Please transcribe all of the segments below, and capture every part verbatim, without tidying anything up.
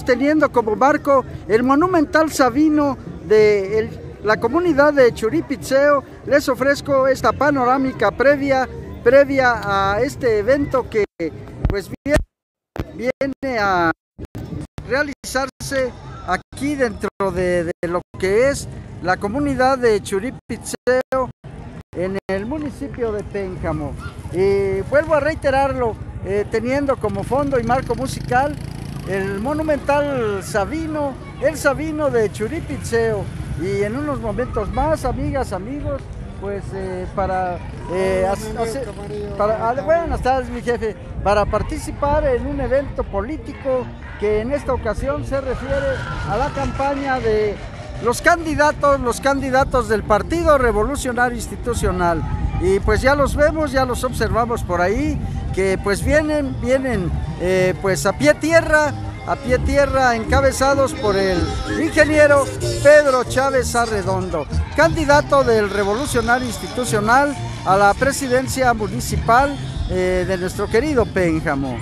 teniendo como marco el monumental Sabino de el, la comunidad de Churipitzeo. Les ofrezco esta panorámica previa, previa a este evento que pues viene, viene a realizarse aquí dentro de, de lo que es la comunidad de Churipitzeo en el municipio de Pénjamo. Y vuelvo a reiterarlo, eh, teniendo como fondo y marco musical el monumental Sabino, el Sabino de Churipitzeo. Y en unos momentos más, amigas, amigos, pues eh, para, eh, hacer, para buenas tardes, mi jefe, para participar en un evento político que en esta ocasión se refiere a la campaña de los candidatos, los candidatos del Partido Revolucionario Institucional. Y pues ya los vemos, ya los observamos por ahí, que pues vienen, vienen eh, pues a pie tierra, a pie tierra, encabezados por el ingeniero Pedro Chávez Arredondo, candidato del Revolucionario Institucional a la presidencia municipal eh, de nuestro querido Pénjamo.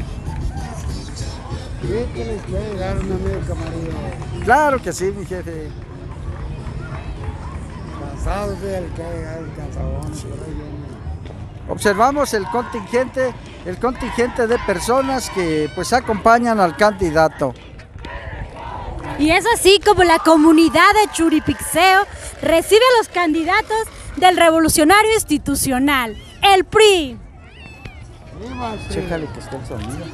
Claro que sí, mi jefe. Observamos el contingente, el contingente de personas que pues acompañan al candidato. Y es así como la comunidad de Churipitzeo recibe a los candidatos del Revolucionario Institucional, el P R I. Chécale que está el sonido.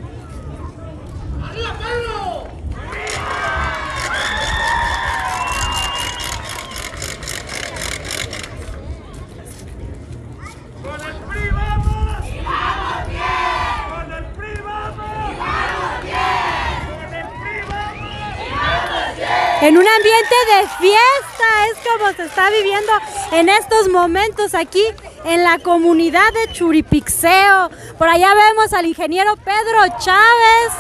En un ambiente de fiesta es como se está viviendo en estos momentos aquí en la comunidad de Churipitzeo. Por allá vemos al ingeniero Pedro Chávez.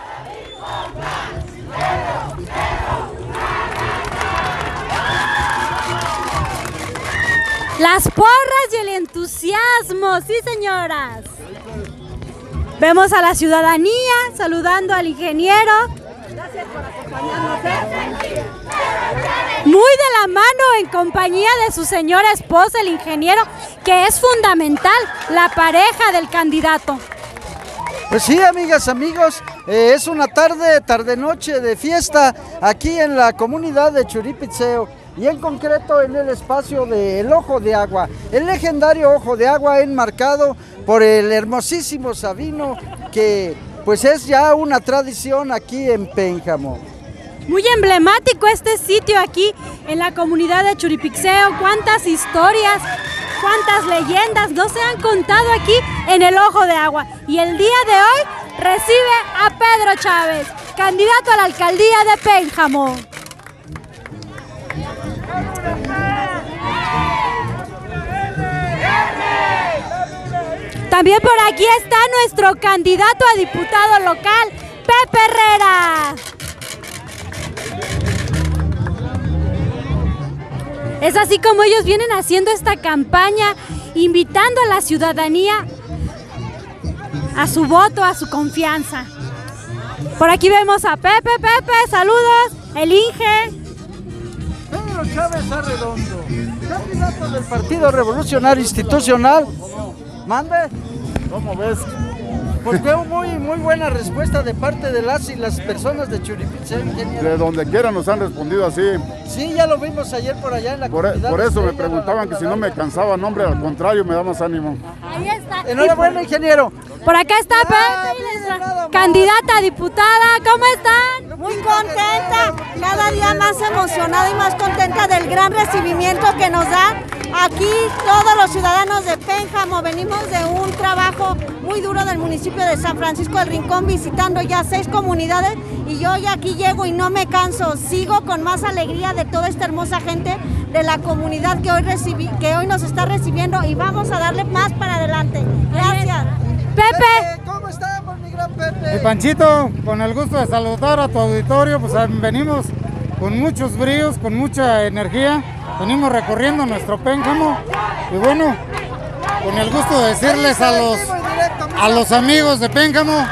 Las porras y el entusiasmo, sí señoras. Vemos a la ciudadanía saludando al ingeniero. Gracias por acompañarnos. Muy de la mano, en compañía de su señora esposa, el ingeniero, que es fundamental, la pareja del candidato. Pues sí, amigas, amigos, eh, es una tarde, tarde-noche de fiesta aquí en la comunidad de Churipitzeo y en concreto en el espacio del Ojo de Agua, el legendario Ojo de Agua enmarcado por el hermosísimo Sabino que pues es ya una tradición aquí en Pénjamo. Muy emblemático este sitio aquí en la comunidad de Churipitzeo. Cuántas historias, cuántas leyendas no se han contado aquí en el Ojo de Agua. Y el día de hoy recibe a Pedro Chávez, candidato a la alcaldía de Pénjamo. También por aquí está nuestro candidato a diputado local, Pepe Herrera. Es así como ellos vienen haciendo esta campaña, invitando a la ciudadanía a su voto, a su confianza. Por aquí vemos a Pepe, Pepe, saludos, el Inge. Pedro Chávez Arredondo, candidato del Partido Revolucionario Institucional. Mande. ¿Cómo ves? Pues veo muy, muy buena respuesta de parte de las y las personas de Churipitzeo, ingeniero. De donde quiera nos han respondido así. Sí, ya lo vimos ayer por allá en la Por, comunidad. por eso me preguntaban que si no me cansaba, no, hombre, al contrario, me da más ánimo. Ahí está. Enhorabuena, ingeniero. Por acá está Pepe, nuestra candidata a diputada. ¿Cómo están? Muy contenta, cada día más emocionada y más contenta del gran recibimiento que nos dan aquí todos los ciudadanos de Pénjamo. Venimos de un trabajo muy duro del municipio de San Francisco del Rincón, visitando ya seis comunidades, y yo ya aquí llego y no me canso, sigo con más alegría de toda esta hermosa gente de la comunidad que hoy, recibí, que hoy nos está recibiendo, y vamos a darle más para adelante. Gracias. Pepe. Pepe, ¿cómo estamos, mi gran Pepe? Mi Panchito, con el gusto de saludar a tu auditorio, pues venimos con muchos bríos, con mucha energía, venimos recorriendo nuestro Pénjamo, y bueno, con el gusto de decirles a los, a los amigos de Pénjamo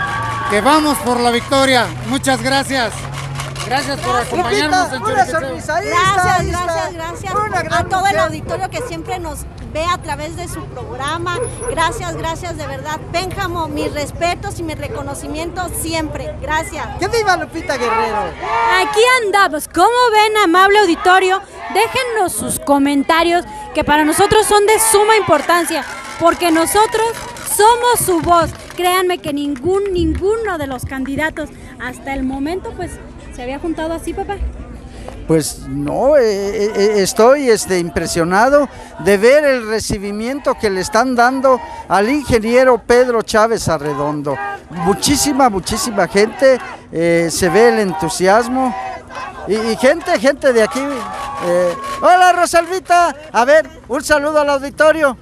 que vamos por la victoria. Muchas gracias. Gracias por acompañarnos en Churipitzeo. Gracias, gracias, gracias a todo el auditorio que siempre nos ve a través de su programa. Gracias, gracias de verdad. Pénjamo, mis respetos y mi reconocimiento siempre. Gracias. ¡Que viva Lupita Guerrero! Aquí andamos. ¿Cómo ven, amable auditorio? Déjennos sus comentarios, que para nosotros son de suma importancia, porque nosotros somos su voz. Créanme que ningún, ninguno de los candidatos hasta el momento, pues, ¿se había juntado así, papá? Pues no, eh, eh, estoy este, impresionado de ver el recibimiento que le están dando al ingeniero Pedro Chávez Arredondo. Muchísima, muchísima gente, eh, se ve el entusiasmo y, y gente, gente de aquí. Eh, hola Rosalvita, a ver, un saludo al auditorio.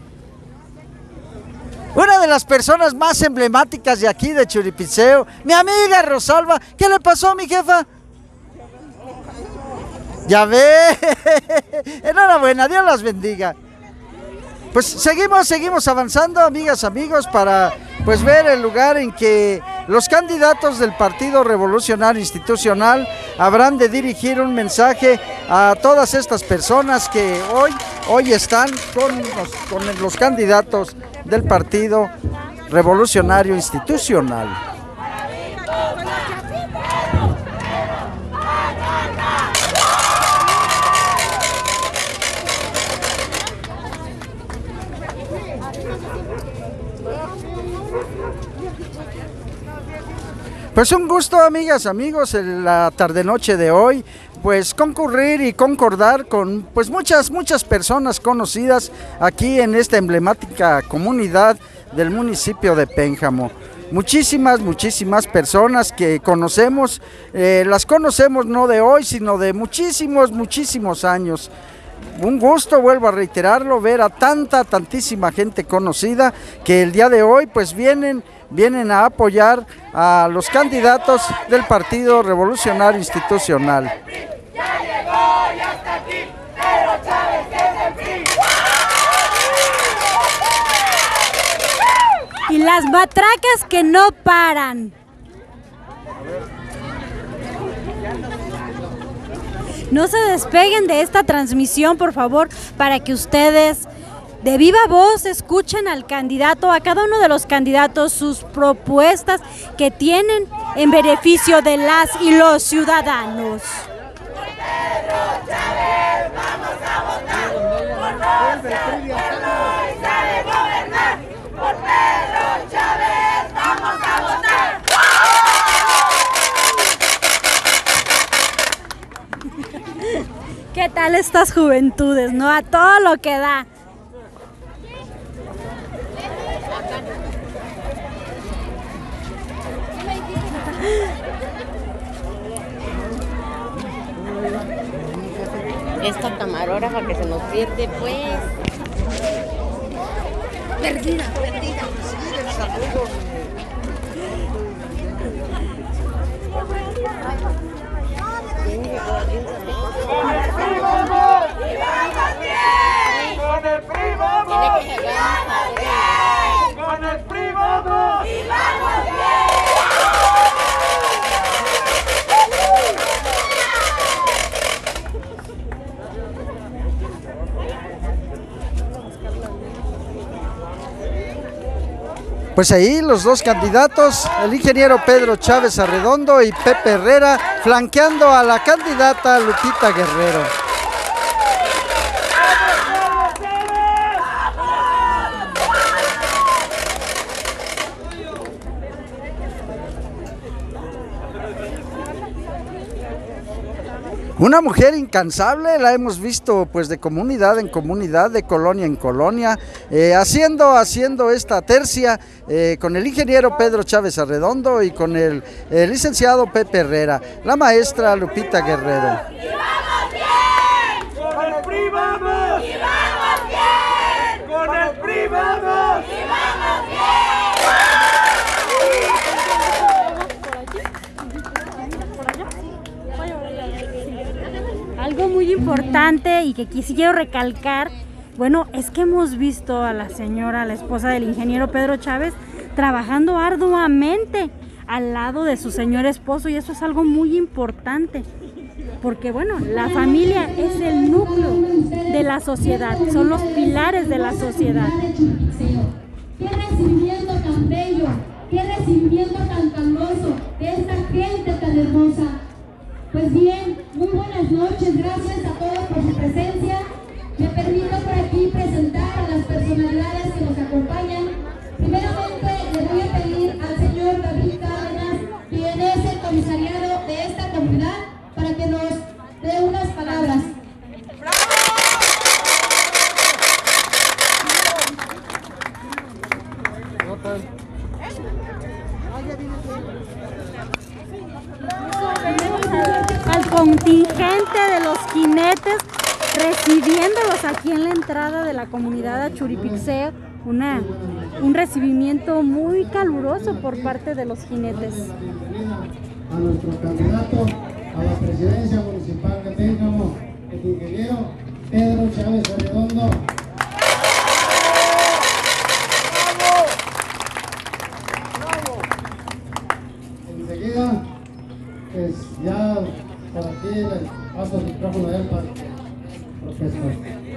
Una de las personas más emblemáticas de aquí de Churipitzeo, mi amiga Rosalba. ¿Qué le pasó, mi jefa? Ya ve, enhorabuena, Dios las bendiga. Pues seguimos, seguimos avanzando, amigas, amigos, para pues ver el lugar en que los candidatos del Partido Revolucionario Institucional habrán de dirigir un mensaje a todas estas personas que hoy, hoy están con los, con los candidatos del Partido Revolucionario Institucional. Pues un gusto, amigas, amigos, en la tarde-noche de hoy, pues concurrir y concordar con pues muchas, muchas personas conocidas aquí en esta emblemática comunidad del municipio de Pénjamo. Muchísimas, muchísimas personas que conocemos, eh, las conocemos no de hoy, sino de muchísimos, muchísimos años. Un gusto, vuelvo a reiterarlo, ver a tanta, tantísima gente conocida que el día de hoy pues vienen, vienen a apoyar a los candidatos del Partido Revolucionario Institucional. Ya llegó, ya está aquí, Pedro Chávez es el P R I. Y las matracas que no paran. No se despeguen de esta transmisión, por favor, para que ustedes de viva voz escuchen al candidato, a cada uno de los candidatos, sus propuestas que tienen en beneficio de las y los ciudadanos. Por Pedro Chávez vamos a votar, por no ser pueblo y sabe gobernar. Por Pedro Chávez vamos a votar. ¿Qué tal estas juventudes, no? A todo lo que da. Esta camarógrafa que se nos pierde, pues. Perdida, perdida. Con el P R I vamos bien, con el P R I vamos y vamos bien. Pues ahí los dos candidatos, el ingeniero Pedro Chávez Arredondo y Pepe Herrera, flanqueando a la candidata Lupita Guerrero. Una mujer incansable, la hemos visto pues de comunidad en comunidad, de colonia en colonia, eh, haciendo, haciendo esta tercia eh, con el ingeniero Pedro Chávez Arredondo y con el, el licenciado Pepe Herrera, la maestra Lupita Guerrero. ¡Y vamos bien! ¡Con el P R I vamos! ¡Y vamos bien! ¡Con el P R I vamos! ¡Y vamos bien! Algo muy importante y que quisiera recalcar, bueno, es que hemos visto a la señora, la esposa del ingeniero Pedro Chávez, trabajando arduamente, al lado de su señor esposo, y eso es algo muy importante, porque bueno, la familia es el núcleo de la sociedad, son los pilares de la sociedad. ¡Qué recibimiento tan bello! ¡Qué recibimiento tan caluroso de esta gente tan hermosa! Pues bien, muy buenas noches, gracias a todos por su presencia. Me permito por aquí presentar a las personalidades que nos acompañan. Primeramente le voy a pedir al señor David Cárdenas, quien es el comisariado de esta comunidad, para que nos dé unas palabras. Al contingente de los jinetes recibiéndolos aquí en la entrada de la comunidad de Churipixeo, una, un recibimiento muy caluroso por parte de los jinetes. A nuestro candidato a la presidencia municipal de Pénjamo, el ingeniero Pedro Chávez Arredondo. Enseguida, pues ya por aquí les paso el micrófono a él para profesor.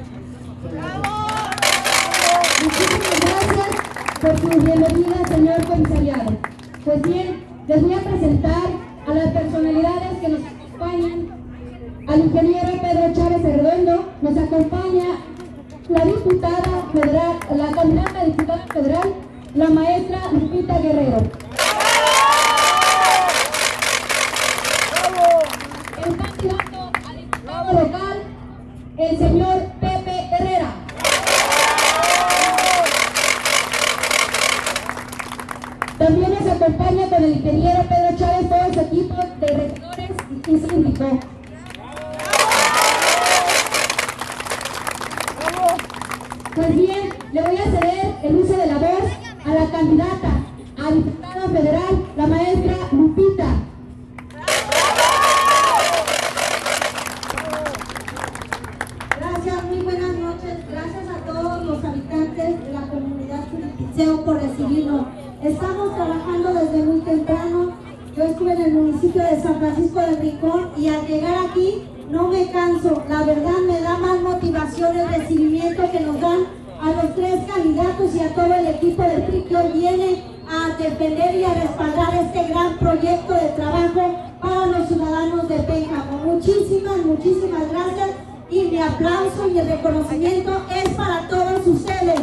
Muchísimas gracias por su bienvenida, señor comisariado. Pues bien, les voy a presentar a las personalidades que nos acompañan. Al ingeniero Pedro Chávez Arredondo, nos acompaña la diputada federal, la candidata a diputada federal, la maestra Lupita Guerrero. El candidato a diputado local, el señor Pepe Herrera. También nos acompaña con el ingeniero Pedro Chávez todo su equipo de regidores y síndicos. Pues bien, le voy a ceder el uso de la voz a la candidata a diputada federal, la maestra Lupita. Gracias, muy buenas noches. Gracias a todos los habitantes de la comunidad Churipixeo por recibirnos. Estamos trabajando desde muy temprano. Yo estuve en el municipio de San Francisco del Rincón y al llegar aquí no me canso. La verdad me da más motivación el recibimiento que nos dan a los tres candidatos y a todo el equipo del P R I que hoy viene a defender y a respaldar este gran proyecto de trabajo para los ciudadanos de Pénjamo. Muchísimas, muchísimas gracias y mi aplauso y mi reconocimiento es para todos ustedes.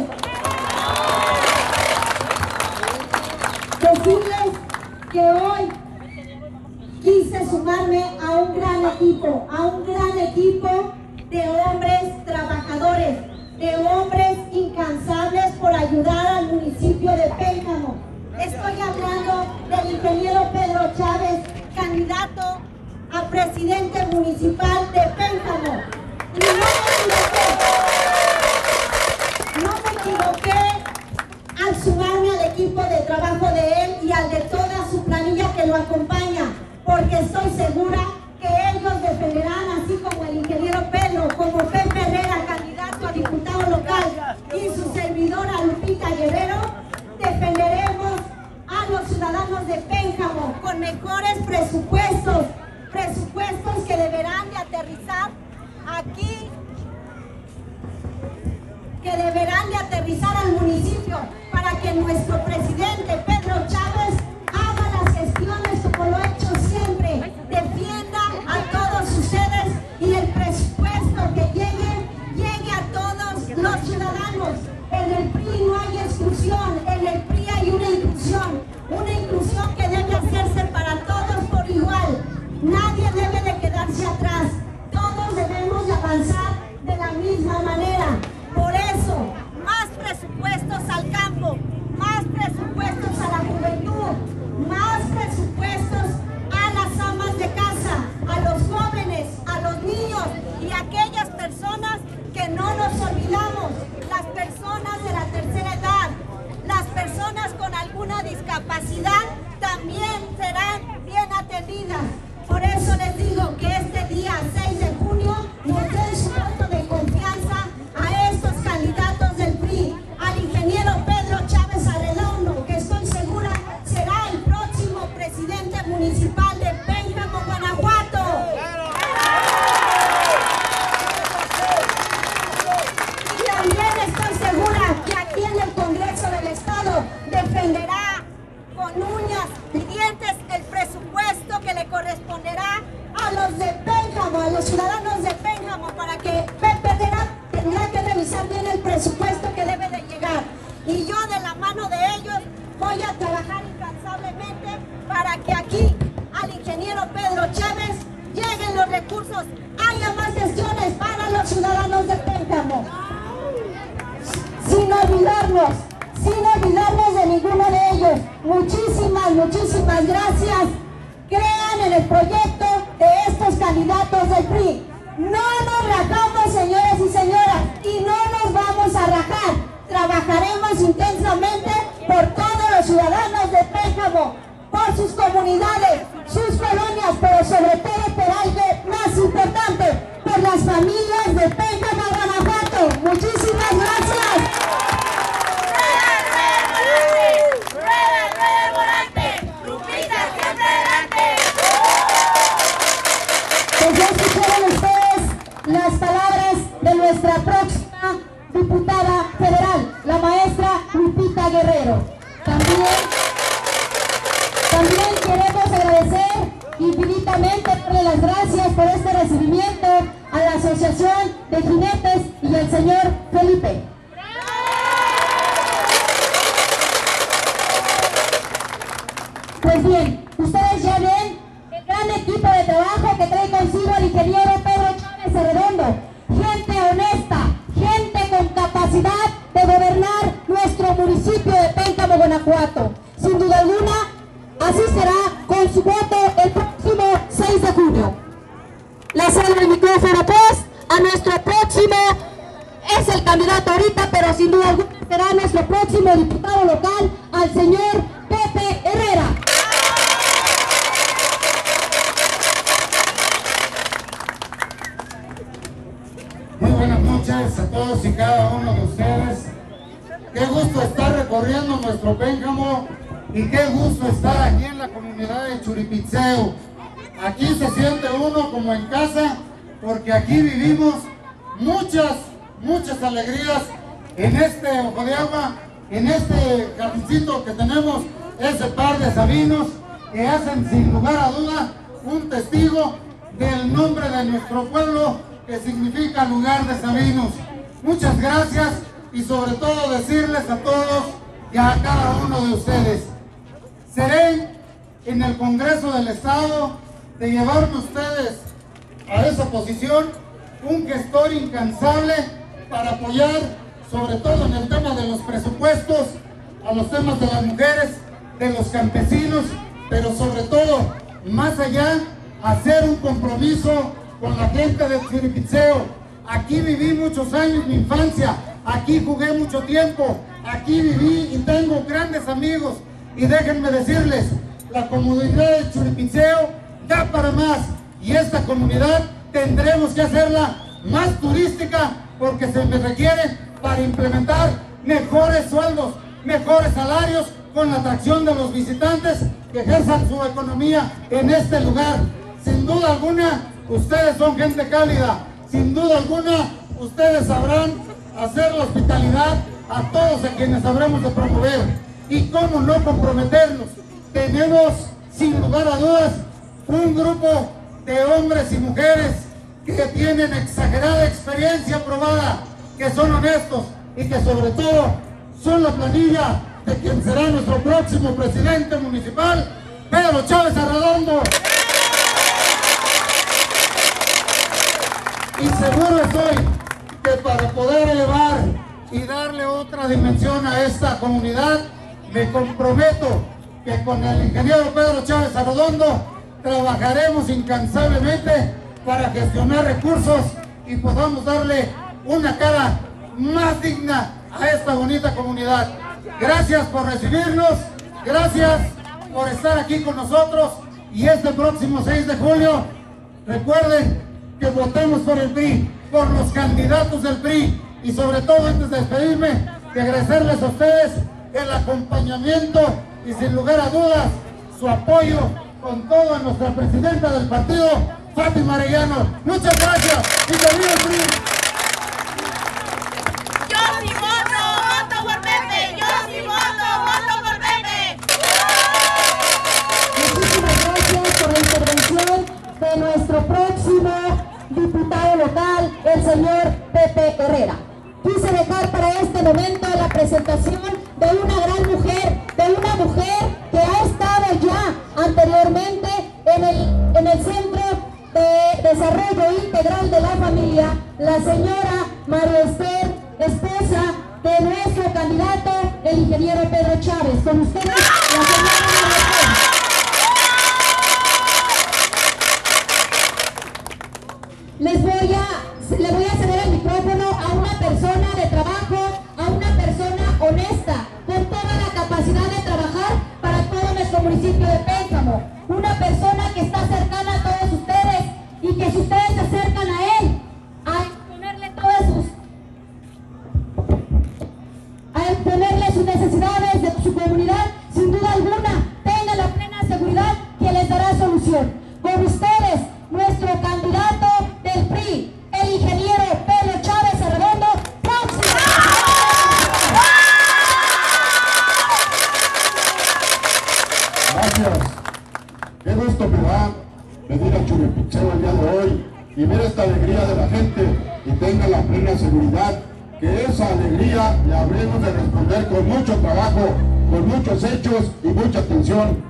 Decirles que hoy quise sumarme a un gran equipo, a un gran equipo de hombres trabajadores, de hombres incansables por ayudar al municipio de Pénjamo. Estoy hablando del ingeniero Pedro Chávez, candidato a presidente municipal de Pénjamo. Y no me equivoqué, no me equivoqué al sumarme al equipo de trabajo de él y al de toda su planilla que lo acompaña, porque estoy segura que ellos defenderán, así como el ingeniero Pedro, como Pepe Herrera, candidato a diputado local, y su servidora Lupita Guerrero, defenderemos a los ciudadanos de Pénjamo con mejores presupuestos, presupuestos que deberán de aterrizar aquí, que deberán de aterrizar al municipio para que nuestro presidente Pedro Chávez haga las gestiones como lo ha hecho siempre, defienda a todos ustedes y el presupuesto que llegue, llegue a todos los ciudadanos. En el P R I no hay exclusión, en el P R I hay una inclusión, una inclusión que debe hacerse para todos por igual. Nadie debe de quedarse atrás, todos debemos de avanzar de la misma manera. Por eso, más presupuestos al campo, más presupuestos a la a los ciudadanos de Pénjamo para que Pepe Herrera tendrá que revisar bien el presupuesto que debe de llegar. Y yo de la mano de ellos voy a trabajar incansablemente para que aquí al ingeniero Pedro Chávez lleguen los recursos, haya más gestiones para los ciudadanos de Pénjamo. Sin olvidarnos, sin olvidarnos de ninguno de ellos. Muchísimas, muchísimas gracias. Crean en el proyecto de estos candidatos del P R I. No nos rajamos, señores y señoras, y no nos vamos a rajar. Trabajaremos intensamente por todos los ciudadanos de Pénjamo, por sus comunidades, sus colonias, pero sobre todo por algo más importante, por las familias de Pénjamo, Guanajuato. Muchísimas gracias. Pues ya escucharon ustedes las palabras de nuestra próxima diputada federal, la maestra Lupita Guerrero. También, también queremos agradecer infinitamente, darle las gracias por este recibimiento a la Asociación de Jinetes y al señor Felipe. Pues bien, ustedes ya ven el gran equipo de trabajo que trae consigo el ingeniero Pedro Chávez Arredondo. Gente honesta, gente con capacidad de gobernar nuestro municipio de Pénjamo, Guanajuato. Sin duda alguna, así será con su voto el próximo seis de junio. Le cedo el micrófono pues a nuestro próximo, es el candidato ahorita, pero sin duda alguna será nuestro próximo diputado local, al señor Pepe Herrera. Muy buenas noches a todos y cada uno de ustedes. Qué gusto estar recorriendo nuestro Pénjamo y qué gusto estar aquí en la comunidad de Churipitzeo. Aquí se siente uno como en casa porque aquí vivimos muchas, muchas alegrías en este ojo de agua, en este jardincito que tenemos, ese par de sabinos que hacen sin lugar a duda un testigo del nombre de nuestro pueblo, que significa lugar de sabinos. Muchas gracias y sobre todo decirles a todos y a cada uno de ustedes, seré en el Congreso del Estado de llevarme ustedes a esa posición un gestor incansable para apoyar sobre todo en el tema de los presupuestos, a los temas de las mujeres, de los campesinos, pero sobre todo, más allá, hacer un compromiso con la gente de Churipitzeo. Aquí viví muchos años, mi infancia, aquí jugué mucho tiempo, aquí viví y tengo grandes amigos. Y déjenme decirles, la comunidad de Churipitzeo da para más, y esta comunidad tendremos que hacerla más turística porque se me requiere para implementar mejores sueldos, mejores salarios con la atracción de los visitantes que ejerzan su economía en este lugar. Sin duda alguna, ustedes son gente cálida, sin duda alguna, ustedes sabrán hacer la hospitalidad a todos a quienes sabremos de promover. Y cómo no comprometernos. Tenemos, sin lugar a dudas, un grupo de hombres y mujeres que tienen exagerada experiencia probada, que son honestos y que sobre todo son la planilla de quien será nuestro próximo presidente municipal, Pedro Chávez Arredondo. Y seguro estoy que para poder elevar y darle otra dimensión a esta comunidad, me comprometo que con el ingeniero Pedro Chávez Arredondo trabajaremos incansablemente para gestionar recursos y podamos darle una cara más digna a esta bonita comunidad. Gracias por recibirnos, gracias por estar aquí con nosotros, y este próximo seis de julio, recuerden que votemos por el P R I, por los candidatos del P R I, y sobre todo, antes de despedirme, de agradecerles a ustedes el acompañamiento y sin lugar a dudas su apoyo con todo a nuestra presidenta del partido, Fátima Arellano. Muchas gracias y que viva el P R I. Yo sí voto, voto por Pepe. Yo sí voto, voto por Pepe. Muchísimas gracias por la intervención de nuestro próximo diputado local, el señor Pepe Herrera. Quise dejar para este momento la presentación de una gran mujer, de una mujer que ha estado ya anteriormente en el, en el Centro de Desarrollo Integral de la Familia, la señora María Esther, esposa de nuestro candidato, el ingeniero Pedro Chávez. Con ustedes, la señora María Esther. Les voy a, le voy a ceder el micrófono a una persona de trabajo, a una persona honesta, con toda la capacidad de trabajar para todo nuestro municipio de Pénjamo. Una persona que está cercana a todos ustedes y que si ustedes se acercan a él, a exponerle todas sus, a exponerle sus necesidades de su comunidad, sin duda alguna, tengan la plena seguridad que les dará solución. Con ustedes, nuestro candidato del P R I, el ingeniero Pedro Chávez Arredondo, próximo. Gracias. Qué gusto me da venir a Churipitzeo el día de hoy y ver esta alegría de la gente y tenga la plena seguridad que esa alegría le habremos de responder con mucho trabajo, con muchos hechos y mucha atención.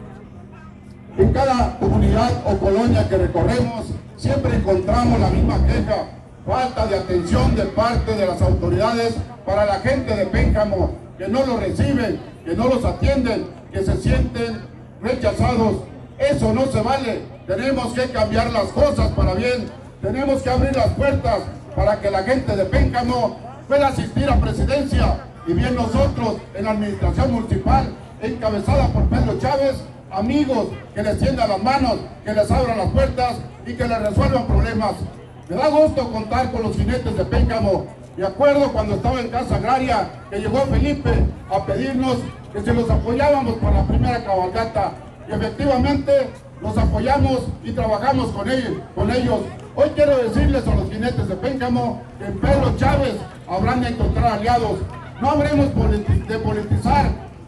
En cada comunidad o colonia que recorremos siempre encontramos la misma queja, falta de atención de parte de las autoridades para la gente de Pénjamo, que no los reciben, que no los atienden, que se sienten rechazados. Eso no se vale, tenemos que cambiar las cosas para bien, tenemos que abrir las puertas para que la gente de Pénjamo pueda asistir a presidencia, y bien nosotros en la administración municipal, encabezada por Pedro Chávez, amigos que les tiendan las manos, que les abran las puertas y que les resuelvan problemas. Me da gusto contar con los jinetes de Pénjamo. Me acuerdo cuando estaba en Casa Agraria que llegó Felipe a pedirnos que se los apoyábamos por la primera cabalgata, y efectivamente los apoyamos y trabajamos con ellos, con ellos. Hoy quiero decirles a los jinetes de Pénjamo que en Pedro Chávez habrán de encontrar aliados. No habremos de politizar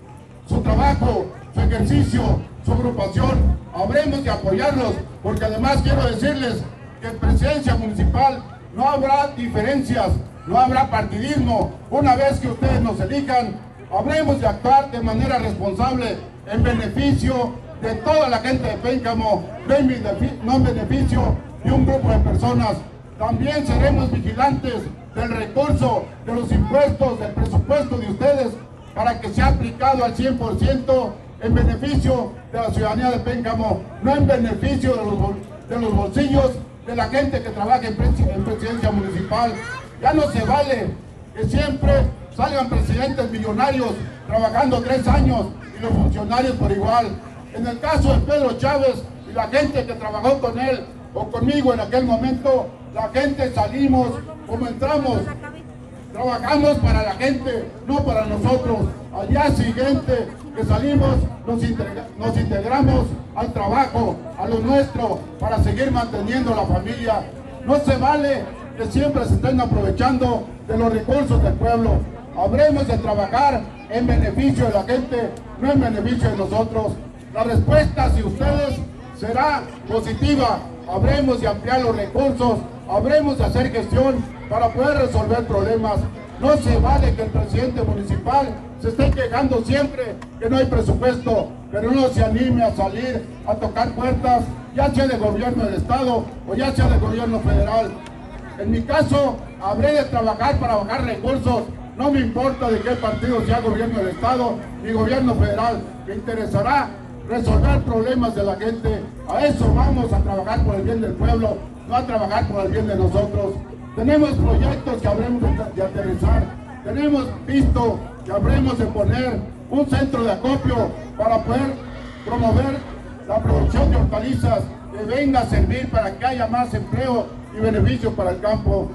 su trabajo, su ejercicio, su agrupación, habremos de apoyarlos, porque además quiero decirles que en presidencia municipal no habrá diferencias, no habrá partidismo. Una vez que ustedes nos elijan, habremos de actuar de manera responsable en beneficio de toda la gente de Pénjamo, no en beneficio de un grupo de personas. También seremos vigilantes del recurso, de los impuestos, del presupuesto de ustedes, para que sea aplicado al cien por ciento en beneficio de la ciudadanía de Pénjamo, no en beneficio de los, de los bolsillos de la gente que trabaja en, en presidencia municipal. Ya no se vale que siempre salgan presidentes millonarios trabajando tres años y los funcionarios por igual. En el caso de Pedro Chávez y la gente que trabajó con él o conmigo en aquel momento, la gente salimos como entramos. Trabajamos para la gente, no para nosotros. Al día siguiente que salimos, nos, integra nos integramos al trabajo, a lo nuestro, para seguir manteniendo la familia. No se vale que siempre se estén aprovechando de los recursos del pueblo. Habremos de trabajar en beneficio de la gente, no en beneficio de nosotros. La respuesta hacia ustedes será positiva. Habremos de ampliar los recursos, habremos de hacer gestión para poder resolver problemas. No se vale que el presidente municipal se esté quejando siempre que no hay presupuesto, pero no se anime a salir a tocar puertas, ya sea de gobierno del estado o ya sea de gobierno federal. En mi caso, habré de trabajar para bajar recursos. No me importa de qué partido sea gobierno del estado ni gobierno federal. Me interesará resolver problemas de la gente. A eso vamos a trabajar por el bien del pueblo, no a trabajar por el bien de nosotros. Tenemos proyectos que habremos de, de aterrizar. Tenemos visto que habremos de poner un centro de acopio para poder promover la producción de hortalizas que venga a servir para que haya más empleo y beneficio para el campo.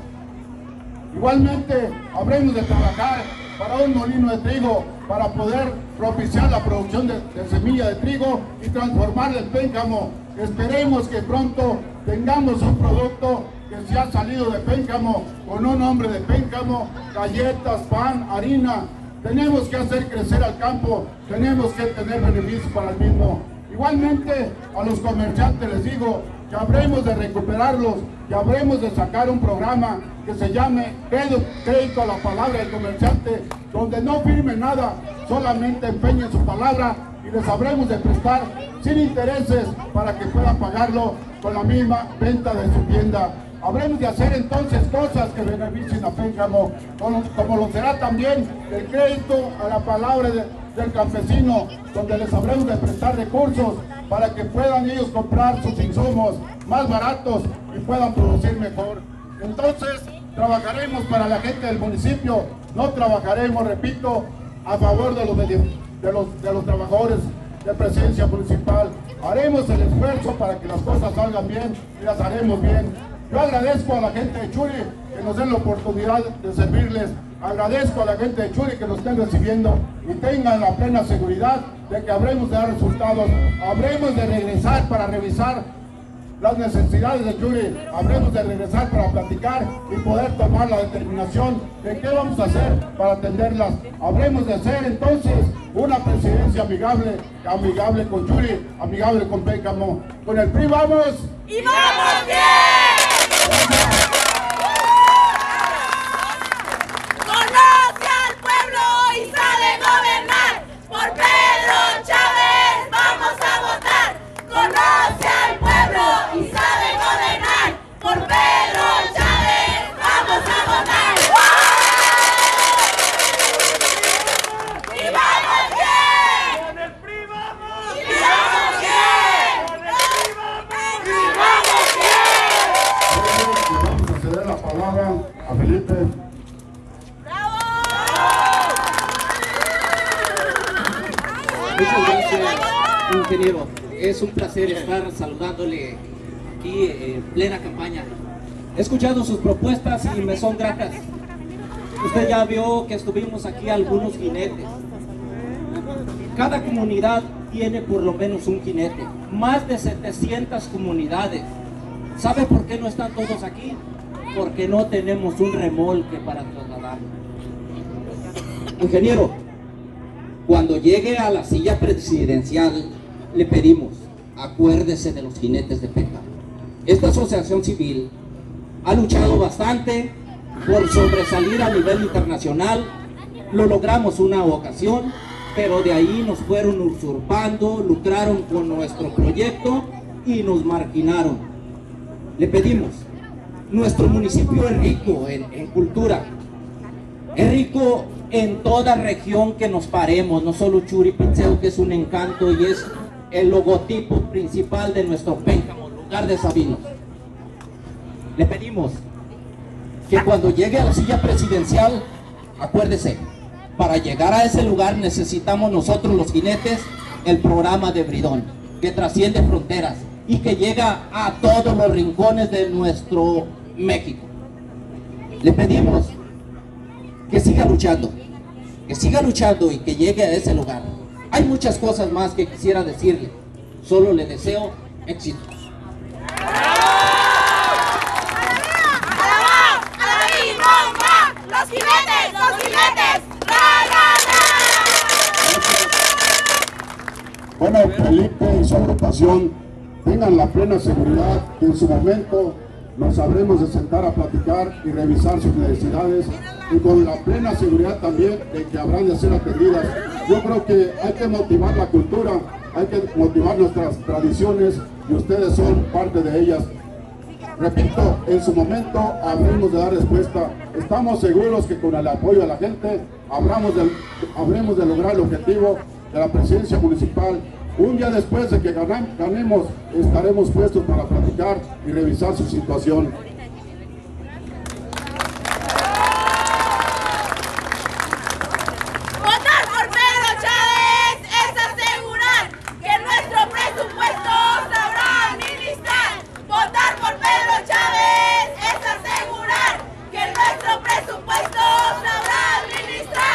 Igualmente, habremos de trabajar para un molino de trigo, para poder propiciar la producción de, de semilla de trigo y transformar el Pénjamo. Esperemos que pronto tengamos un producto que se ha salido de Pénjamo, con un nombre de Pénjamo, galletas, pan, harina. Tenemos que hacer crecer al campo, tenemos que tener beneficios para el mismo. Igualmente, a los comerciantes les digo que habremos de recuperarlos, que habremos de sacar un programa que se llame Crédito a la Palabra del Comerciante, donde no firme nada, solamente empeñen su palabra y les habremos de prestar sin intereses para que puedan pagarlo con la misma venta de su tienda. Habremos de hacer entonces cosas que beneficien a Pénjamo, como, como lo será también el crédito a la palabra de, del campesino, donde les habremos de prestar recursos para que puedan ellos comprar sus insumos más baratos y puedan producir mejor. Entonces, trabajaremos para la gente del municipio, no trabajaremos, repito, a favor de los, de los, de los trabajadores de presencia municipal. Haremos el esfuerzo para que las cosas salgan bien y las haremos bien. Yo agradezco a la gente de Churi que nos den la oportunidad de servirles. Agradezco a la gente de Churi que nos estén recibiendo y tengan la plena seguridad de que habremos de dar resultados. Habremos de regresar para revisar las necesidades de Churi. Habremos de regresar para platicar y poder tomar la determinación de qué vamos a hacer para atenderlas. Habremos de hacer entonces una presidencia amigable, amigable con Churi, amigable con Pénjamo. Con el P R I vamos. ¡Y vamos bien! Conoce al pueblo y sabe gobernar. Por Pedro Chávez vamos a votar. Conoce al pueblo y sabe gobernar. Por Pedro Chávez vamos a votar. ¡Y vamos bien! ¡Con el P R I vamos! ¡Y vamos bien! ¡Con el P R I vamos! ¡Y vamos bien! Vamos a ceder la palabra a Felipe. Muchas gracias, ingeniero. Es un placer estar saludándole aquí en plena campaña. He escuchado sus propuestas y me son gratas. Usted ya vio que estuvimos aquí algunos jinetes. Cada comunidad tiene por lo menos un jinete. Más de setecientas comunidades. ¿Sabe por qué no están todos aquí? Porque no tenemos un remolque para trasladar. Ingeniero, cuando llegue a la silla presidencial, le pedimos, acuérdese de los jinetes de Pénjamo. Esta asociación civil ha luchado bastante por sobresalir a nivel internacional. Lo logramos una ocasión, pero de ahí nos fueron usurpando, lucraron con nuestro proyecto y nos marginaron. Le pedimos, nuestro municipio es rico en, en cultura, es rico en toda región que nos paremos, no solo Churipitzeo, que es un encanto y es el logotipo principal de nuestro Pénjamo, lugar de sabinos. Le pedimos que cuando llegue a la silla presidencial, acuérdese, para llegar a ese lugar necesitamos nosotros los jinetes el programa de Bridón, que trasciende fronteras y que llega a todos los rincones de nuestro México. Le pedimos que siga luchando, que siga luchando y que llegue a ese lugar. Hay muchas cosas más que quisiera decirle, solo le deseo éxito. ¡Los jinetes! ¡Los jinetes! Bueno, Felipe y su agrupación tengan la plena seguridad que en su momento nos sabremos de sentar a platicar y revisar sus necesidades, y con la plena seguridad también de que habrán de ser atendidas. Yo creo que hay que motivar la cultura, hay que motivar nuestras tradiciones y ustedes son parte de ellas. Repito, en su momento habremos de dar respuesta. Estamos seguros que con el apoyo de la gente habremos de, habremos de lograr el objetivo de la presidencia municipal. Un día después de que ganemos, estaremos puestos para platicar y revisar su situación. Votar por Pedro Chávez es asegurar que nuestro presupuesto sabrá administrar. Votar por Pedro Chávez es asegurar que nuestro presupuesto sabrá administrar.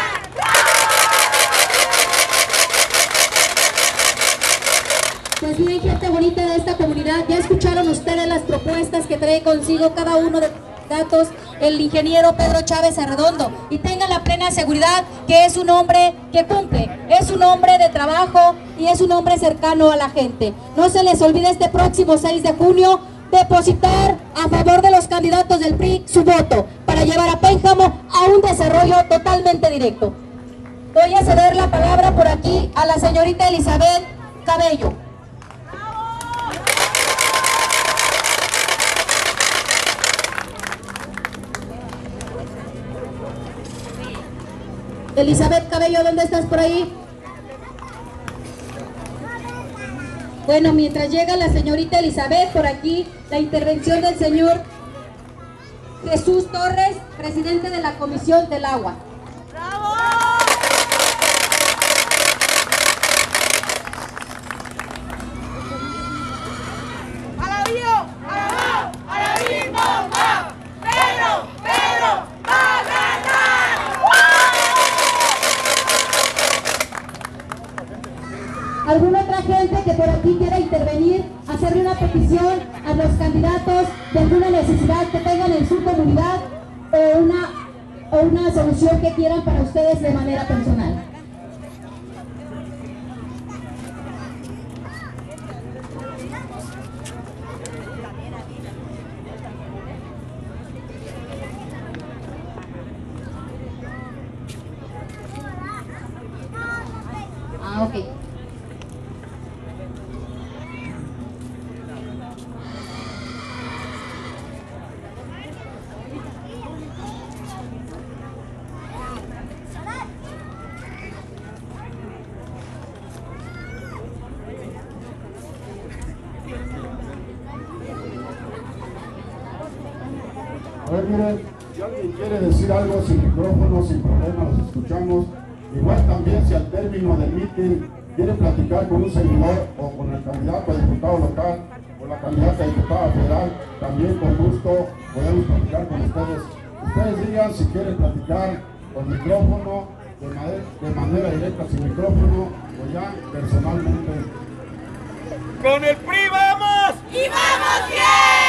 Pues bien, gente bonita de esta comunidad, ya escucharon ustedes las propuestas que trae consigo cada uno de candidatos, el ingeniero Pedro Chávez Arredondo, y tengan la plena seguridad que es un hombre que cumple, es un hombre de trabajo y es un hombre cercano a la gente. No se les olvide este próximo seis de junio depositar a favor de los candidatos del P R I su voto para llevar a Pénjamo a un desarrollo totalmente directo. Voy a ceder la palabra por aquí a la señorita Elizabeth Cabello. Elizabeth Cabello, ¿dónde estás por ahí? Bueno, mientras llega la señorita Elizabeth, por aquí la intervención del señor Jesús Torres, presidente de la Comisión del Agua. ¡Bravo! ¡Alabío! ¡Alabao! ¡Alabismo! ¡Va! ¡Pedro! ¡Pedro! ¡Va a ganar! ¿Alguna otra gente que por aquí quiera intervenir, hacerle una petición a los candidatos de alguna necesidad que tengan en su comunidad o una, o una solución que quieran para ustedes de manera personal? Ah, ok. A ver, miren, si alguien quiere decir algo sin micrófono, sin problema, los escuchamos. Igual también si al término del mitin quiere platicar con un seguidor o con el candidato a diputado local o la candidata a diputada federal, también con gusto podemos platicar con ustedes. Ustedes digan si quieren platicar con micrófono, de manera, de manera directa sin micrófono o ya personalmente. ¡Con el P R I vamos! ¡Y vamos bien!